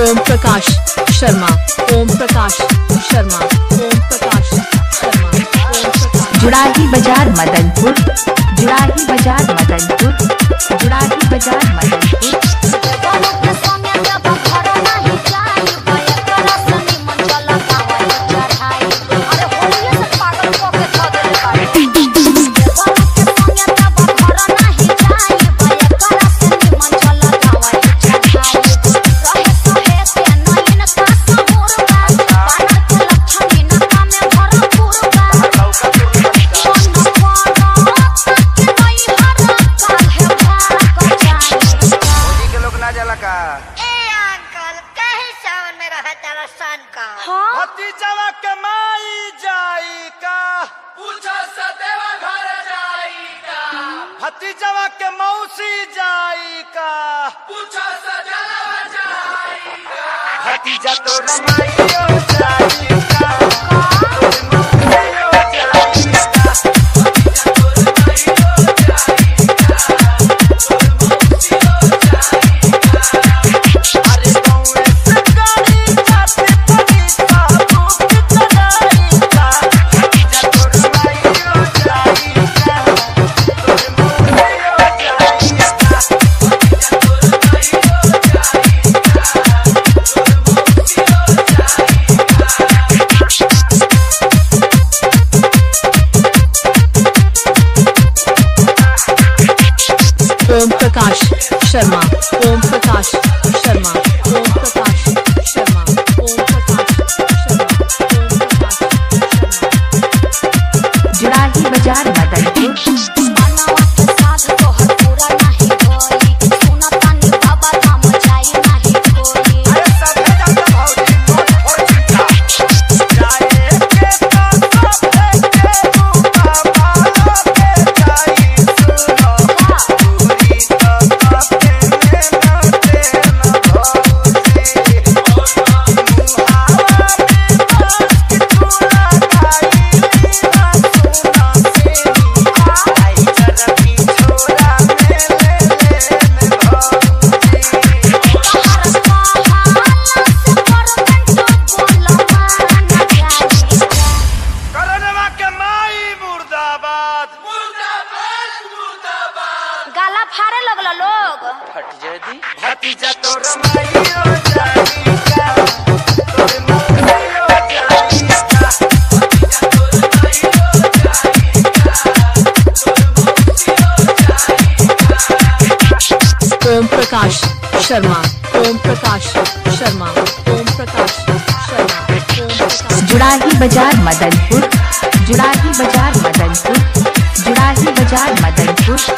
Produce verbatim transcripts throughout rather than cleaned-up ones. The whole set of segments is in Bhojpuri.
ओम प्रकाश शर्मा, ओम प्रकाश शर्मा, ओम प्रकाश शर्मा, ओम प्रकाश। जुड़ाही बाजार मदनपुर, जुड़ाही बाजार मदनपुर, जुड़ाही बाजार मदनपुर। भतीजवा के माई जाई का पूछो सदेवा घर जाई का, भतीजवा के मौसी जाई का पूछो सजलवा जाई का, भतीजा तो रमाइयो जाई का, ओम प्रकाश शर्मा, ओम प्रकाश शर्मा, ओम प्रकाश शर्मा, ओम प्रकाश शर्मा, ओम प्रकाश शर्मा। जुड़ाही बाजार मदनपुर। गाला फाड़े लगला लोग फट जदी भतीजा तो रमाइयो जाई का, तोरे मौसियो जाई का, भतीजा तो रमाइयो जाई का, तोरे मौसियो जाई का। ओम प्रकाश शर्मा, ओम प्रकाश शर्मा, ओम प्रकाश शर्मा, ओम प्रकाश। जुड़ाही बाजार मदनपुर, जुड़ाही बाजार मदनपुर, जुड़ाही बाजार मदनपुर।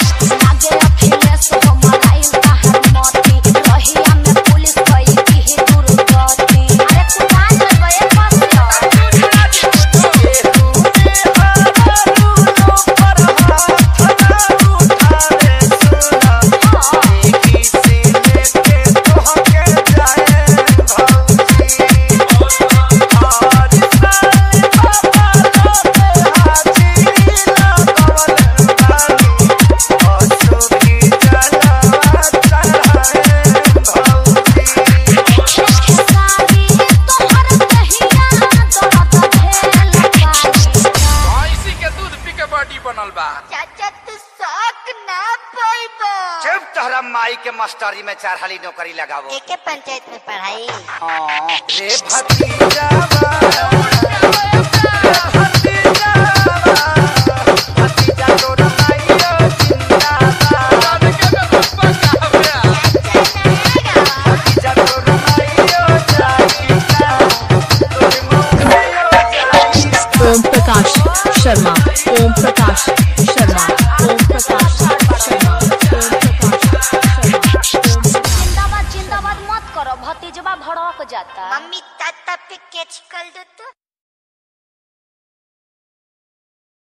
तोहरा माई के मास्टरी में चार हाली नौकरी लगावो, एके पंचायत में पढ़ाई। हाँ रे भतीजा